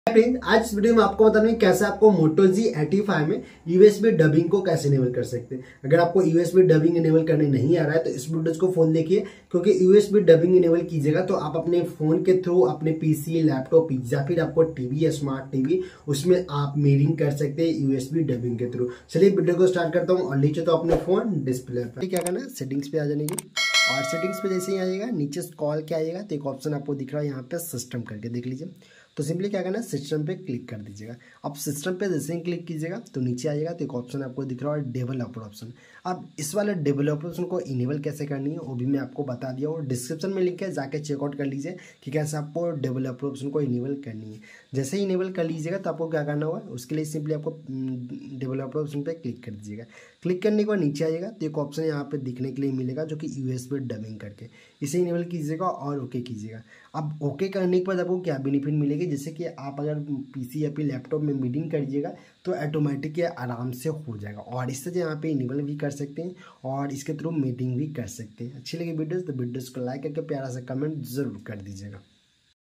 Friends, आज इस video में आपको बताना है कैसे आपको Moto G85 में यूएसबी डबिंग को कैसे इनेबल कर सकते हैं। अगर आपको यूएसबी डबिंग इनेबल करने नहीं आ रहा है तो इस वीडियो को फोन देखिए, क्योंकि यूएसबी डबिंग इनेबल कीजिएगा तो आप अपने फोन के थ्रू अपने पीसी, लैपटॉप या फिर आपको टीवी या स्मार्ट टीवी उसमें आप मीटिंग कर सकते हैं यूएसबी डबिंग के थ्रू। चलिए वीडियो को स्टार्ट करता हूँ और नीचे तो अपने फोन डिस्प्ले पर क्या करना है, सेटिंग्स पे आ जाने की और सेटिंग्स पे जैसे ही आइएगा नीचे स्क्रॉल के आइएगा तो एक ऑप्शन आपको दिख रहा है यहाँ पे सिस्टम करके देख लीजिए। तो सिंपली क्या करना है, सिस्टम पे क्लिक कर दीजिएगा। अब सिस्टम पे जैसे ही क्लिक कीजिएगा तो नीचे आइएगा तो एक ऑप्शन आपको दिख रहा है डेवलपर ऑप्शन। अब इस वाले डेवलपर ऑप्शन को इनेबल कैसे करनी है वो भी मैं आपको बता दिया और डिस्क्रिप्शन में लिंक है, जाके चेकआउट कर लीजिए कि कैसे आपको डेवलपर ऑप्शन को इनेबल करनी है। जैसे ही इनेबल कर लीजिएगा तो आपको क्या करना होगा, उसके लिए सिंपली आपको डेवलपर ऑप्शन पे क्लिक कर दीजिएगा। क्लिक करने के बाद नीचे आइएगा तो एक ऑप्शन यहाँ पे दिखने के लिए मिलेगा जो कि यूएसबी डबिंग करके, इसे इनेबल कीजिएगा और ओके कीजिएगा। अब ओके करने के बाद आपको क्या बेनिफिट मिलेगी, जैसे कि आप अगर पीसी या फिर लैपटॉप में मीटिंग करिएगा तो ऑटोमेटिक आराम से हो जाएगा और इससे यहाँ पे इनेबल भी कर सकते हैं और इसके थ्रू मीटिंग भी कर सकते हैं। अच्छी लगी वीडियोस तो वीडियोस को लाइक करके प्यारा सा कमेंट जरूर कर दीजिएगा।